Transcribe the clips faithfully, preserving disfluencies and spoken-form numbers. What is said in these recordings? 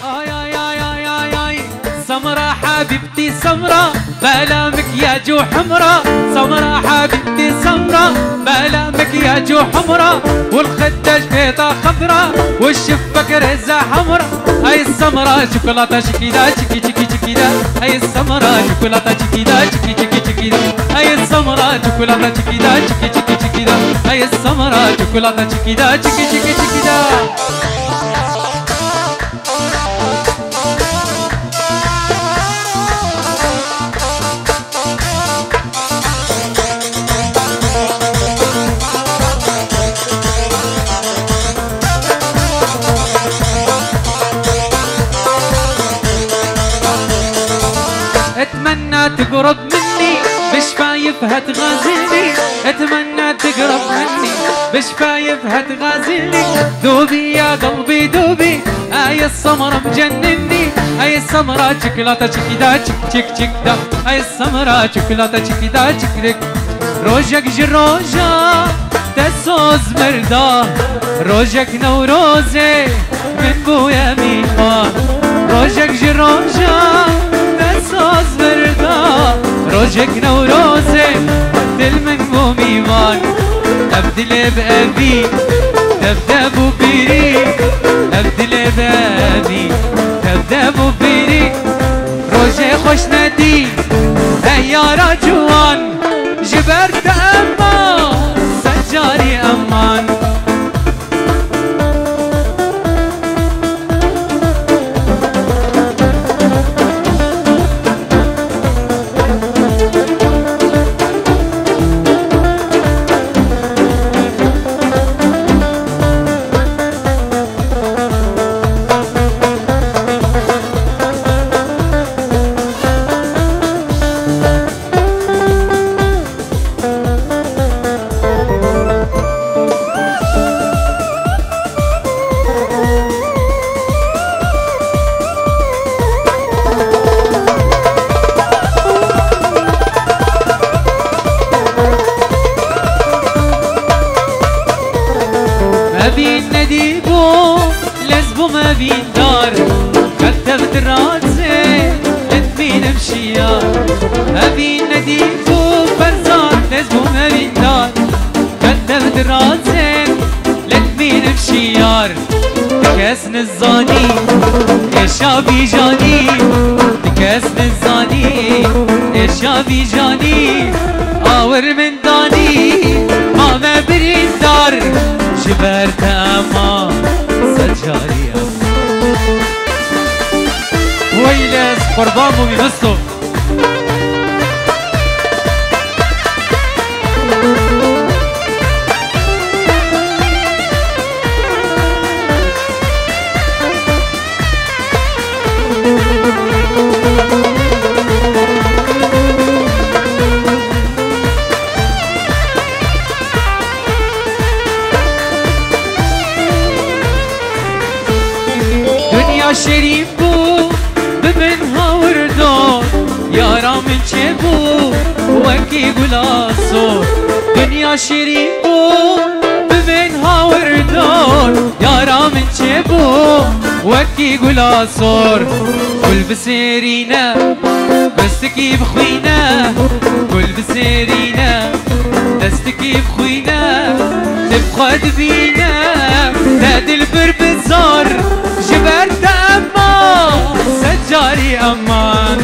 آي آي آي آي آي آي سمرة حبيبتي سمرة بلا مكياج وحمرة، سمرة حبيبتي سمرة بلا مكياج وحمرة، والخدة جبيطة خضرة والشفة رزة حمرة. هاي السمرة شوكولاتة شكيدا شكي شكي شكيدا، هاي السمرة شوكولاتة شكيدا شكي شكي شكيدا، هاي السمرة شوكولاتة شكيدا شكي شكي شكيدا، هاي السمرة شوكولاتة شكيدا شكي شكي شكيدا. اتمنى تقرب مني بشفايفها تغازلني، اتمنى تقرب مني بشفايفها تغازلني، ذوبي يا قلبي ذوبي، هاي السمرة مجنني، هاي السمرة شوكولاتة شكيدا شك شك شك دا، هاي السمرة شوكولاتة شكيدا شك شك. روجك جروجا تسوز مردا، روجك نوروزي من بويا ميمان، روجك جروجا تسوز مردا، روجك نوروزي بدل من بو ميمان، ابدل بأبي دبدب وبيري، ابدل بأبي دبدب وبيري، روجي خوش ندي هيا رجوان جبرت امان سجاري امان. ما بين نديبو لزبو ما بين دار، كتبت راسي لتبين بشيار، ما بين نديبو برزان لزبو ما بين دار، كتبت راسي لتبين بشيار. تكاسن الزاني يا شابي جاني، تكاسن الزاني يا شابي جاني، آور من داني ما ما برين دار، جبرت امان سجاري امان. ويلس قربان بو بيبستو شريف بو بمنها وردون، يارا من شبو وكي قلاصو، دنيا شريف بو بمنها وردون، يارا من شبو وكي قلاصور. كل بسيرينا بستكي بخوينا، كل بسيرينا دستكي بخوينا، تبقى دبينا نادي البربزار، جبرت امان سجاري امان.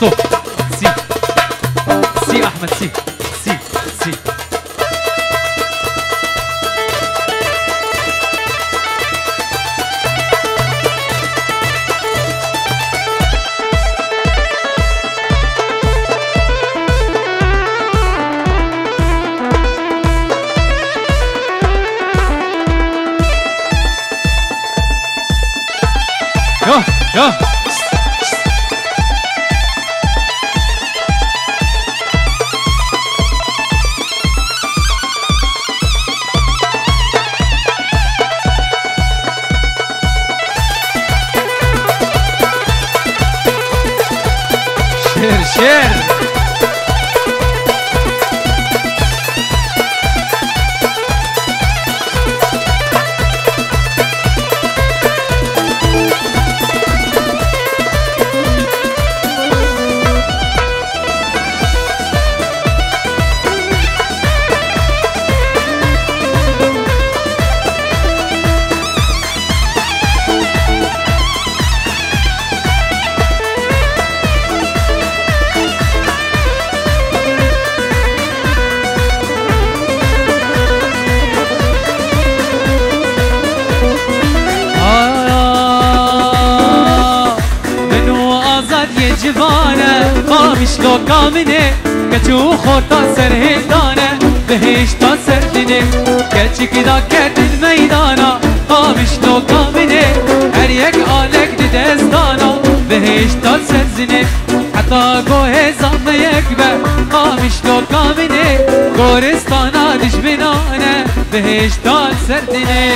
ستوب. سي سي احمد سي سي سي. يو يو شير شير. جوانه قامش لو کامنه کچو خورتا سر هندانه بهشتا سر دینه کچی کدا کرد میدانا قامش لو کامنه هر یک آلک دستانا بهشتا سر زینه حتی گوه زم یک بر قامش لو کامنه گورستانا دشمنانه بهشتا سر دینه.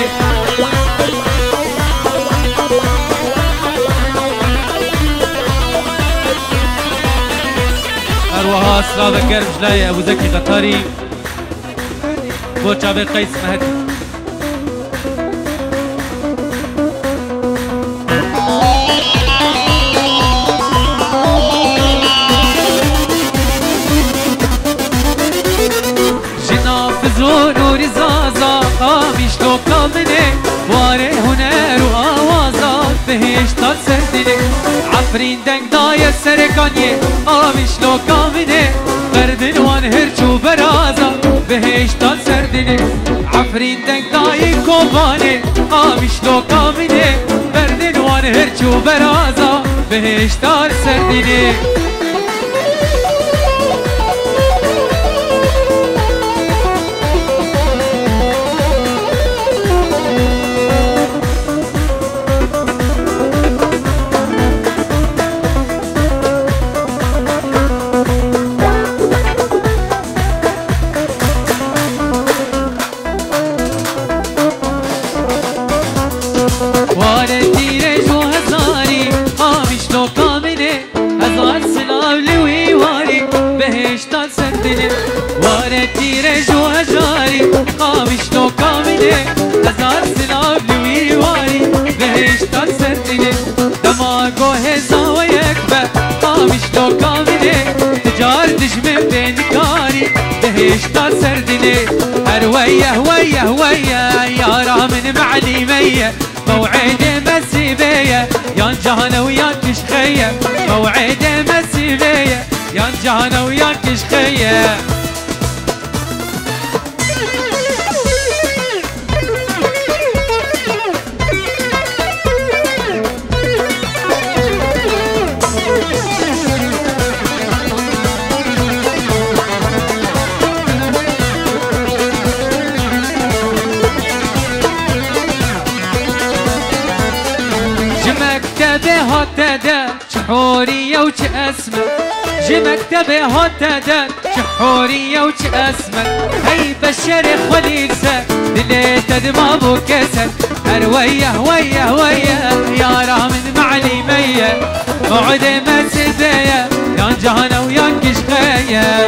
أروها سلام القرب جلاي أبو زكي قطاري بوش عبير قيس مهدي. جنا فزو نوري زازا قامش لو كامنه واره هنر وآوازا بهشتا سردنه عفرين دنگ داية سركانيه قامش لو كامنه قردن وان هرچو برازا بهشتا سردنه عفرين دنگ داية كوبانه قامش لو كامنه قردن وان هرچو برازا بهشتا سردنه. قامش لو كامنه هزار سلاب لوي واري بهشتا سردنه دماغو هزا ويكبه قامش لو كامنه تجار دشمن بينكاري بهشتا سردنه هرويه ويه ويه يارا من معلميه موعد مسيبيه يان جهنه ويان كشخيه موعد مسيبيه يان جهنه ويان كشخيه. هاتدا شحورية وش أسمر جمكتبه هاتدا شحورية وش أسمر هي بالشرق وليسة دليت دماغ وكسر هرويه ويه ويه يا رامن معلمية موعد مسبية يان جهنة ويان كشخية.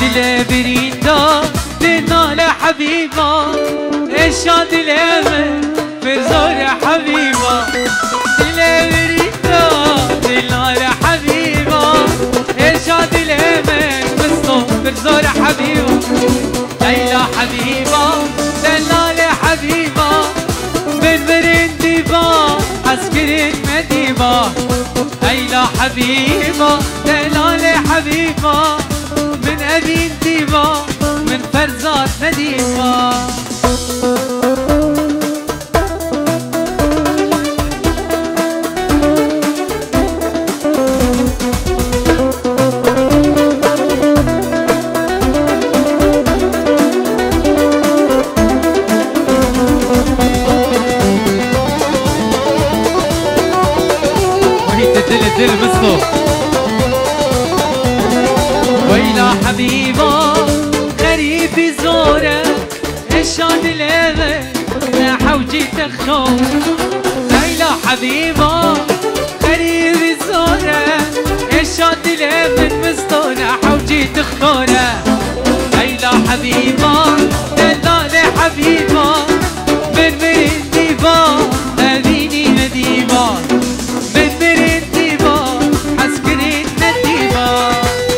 دل بريندا لنال حبيبة اشاد الامل فرزور حبيبة دل بريندا لنال حبيبة اشاد الامل مصطو فرزور حبيبة ليلى حبيبة دلال حبيبة من برنديبة عسكرة مديبة ليلى حبيبة دلال حبيبة من أبي انتبا من فرزات نديبة وهي تدل الدل مصطو ويلا حبيبة غريب زورة اشاد الامل حوجي تخون ويلا حبيبة غريب زورة اشاد الامل مستونة حوجي تخونة ويلا حبيبة دلال حبيبة من مرنديبة أبيني نديبة من مرنديبة عسكري نديبة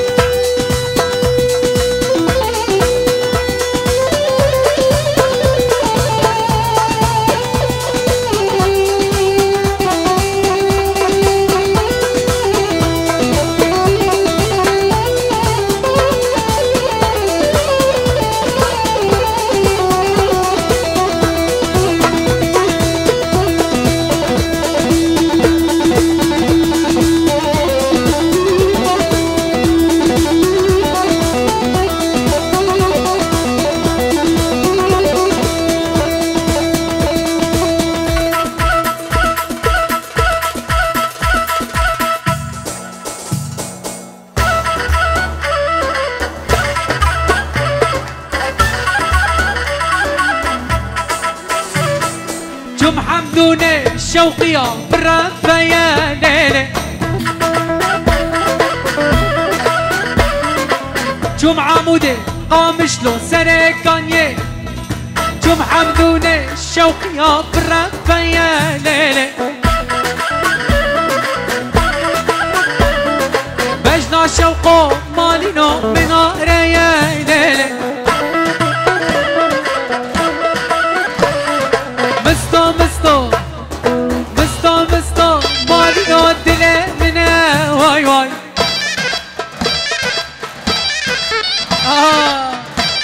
جم حمدوني الشوقية بالرفة يا ليلي جم عمودي قامشلو سرقانية جم حمدوني الشوقية بالرفة يا ليلي بجنا شوقو مالينو من غير يا ليلي مستو مستو مستو مستو مالينو الدلي منا واي واي آه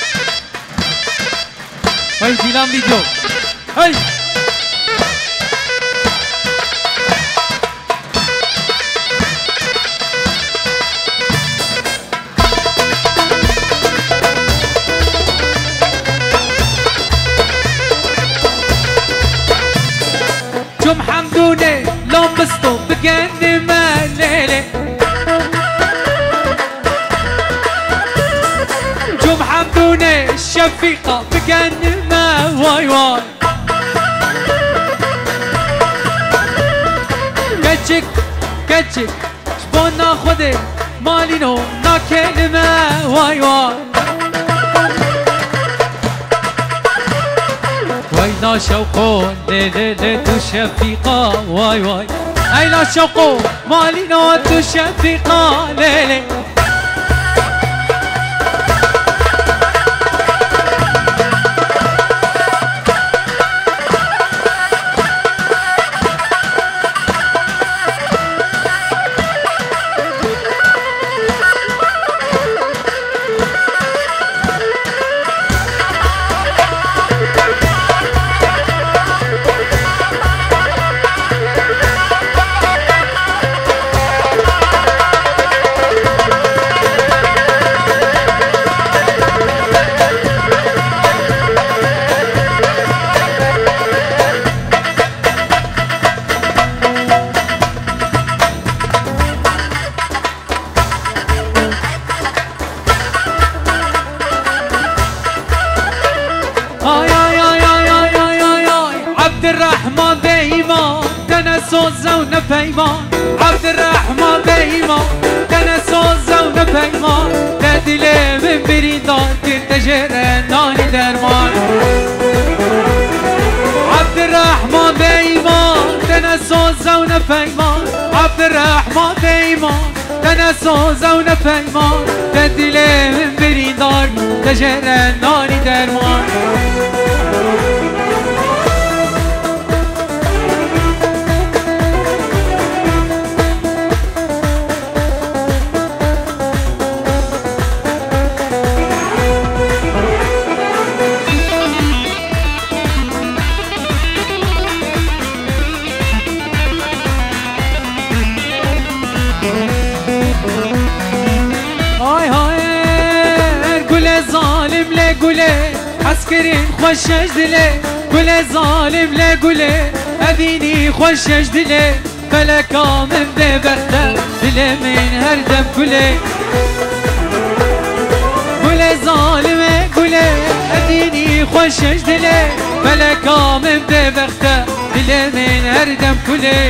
هاي ديلان فيديو هاي جم حمدوني لو مستو بجن ما ليلي جم حمدوني الشفيقة بجن ما واي واي كتشك كتشك شبون ناخذ مالينو ناكلمة واي واي ويلا شوقو ليلة شفيقة واي واي أيلا شوقو مالينو شفيقة ليلة الرحمن بيما تنسوز ونفيما عبد الرحمن بيما تنسوز ونفيما دلي من بريدان كنت جرناني درمان عبد الرحمن بإيمان تنسوزة ونفيمان عبد الرحمن بإيمان تنسوزة ونفيمان تدلي من بريدان تجرناني درمان قولي عسكرين خوشش دلي قولي ظالم لا قولي أبيني خوشش دلي فلكا من ببخته دلي من هردم قولي قولي ظالم قولي أبيني خوشش دلي فلكا من ببخته دلي من هردم قولي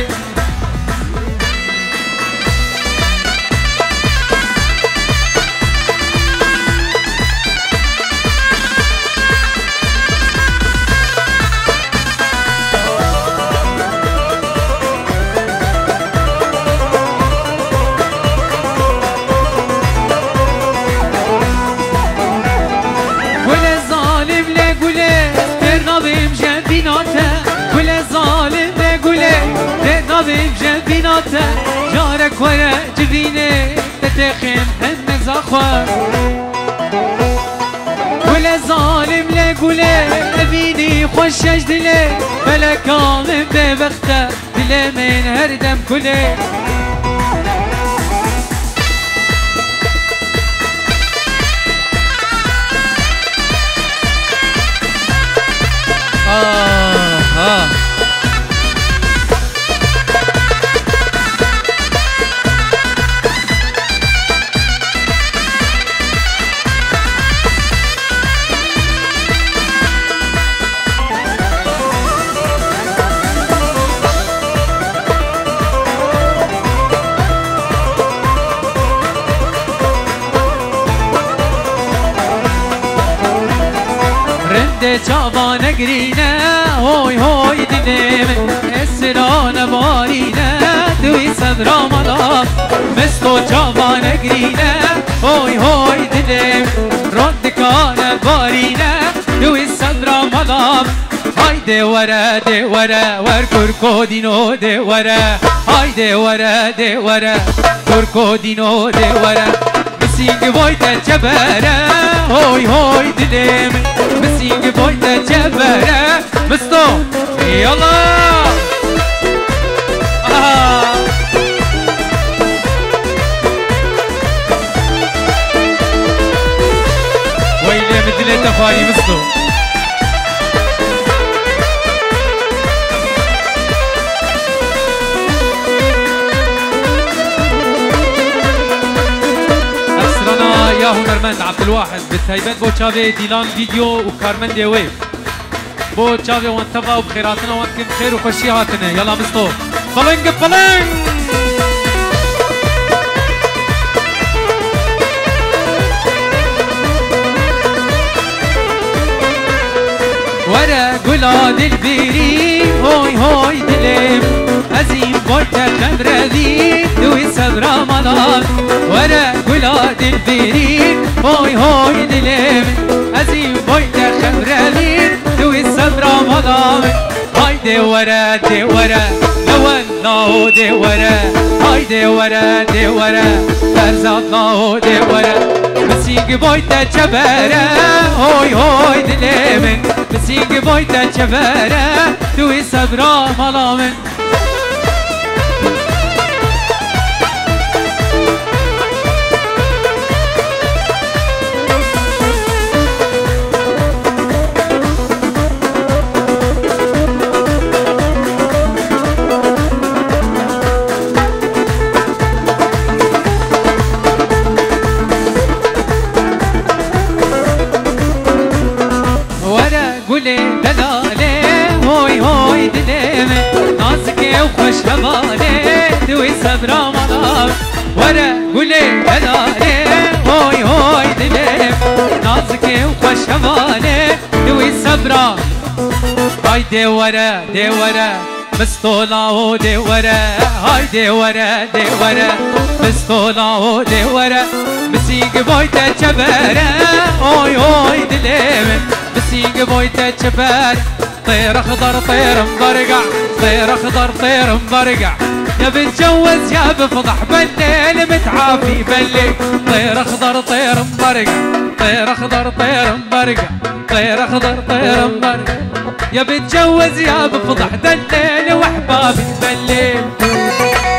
جارك ورا جبيني تتخم هم زخوة ولا ظالم لا قولي أبيني خوشش دلي بلا كامل ببخته دلي من هردم كلي آه آه جابان قرينا هوي هوي دليم السرانة بارينا دوي صدر رمضان مستو جابان قرينا هوي هوي دليم رد كان بارينا دوي صدر رمضان هايدي ورا دي ورا وركركو دينو دي ورا هايدي ورا دي ورا كركو دينو دي ورا مسينج بويتا جبارة هوي هوي دليم مسينج بويتا جبارة مستو يلا آه. ويلي مدلي تفاري مستو يا هنرمند عبد الواحد بالتهيبات بو تشافي ديلان فيديو وكارمن ديوي بو تشافي وانتفا وبخيراتنا وانتكم بخير وخشي هاتنا يلا مستو فلنق فلنق ورا قلاد البيري هوي هوي دليم أزيم بويتا خمرذي دوي صدر رمضان ورا قلاد البيري هوي هوي دليم أزيم بويتا خمرذي دوي صدر رمضان هايدي ورا دي ورا لو الله دي ورا هايدي ورا دي ورا فرزاد الله دي ورا مسيق بويتا جبارة هوي هوي دليم مسيق بويتا جبارة دوي صدر رمضان وخش هبالي دوي صدر رمضان ورا قولي هلالي هوي هوي نازكي وخش هواني دوي صبرا هاي دي ورا دي ورا مسطولة ودي ورا هاي دي ورا دي ورا مسطولة ودي ورا مسيق بويتا جبارة اوي اوي دليمن مسيق بويتا جبارة طير اخضر طير مبرقع طير اخضر طير مبرقع يا بتجوز يا بفضح بالليل متعافي بالليل طير اخضر طير مبرقع طير اخضر طير مبرقع طير اخضر طير مبرقع يا بتجوز يا بفضح دليل واحبابك بالليل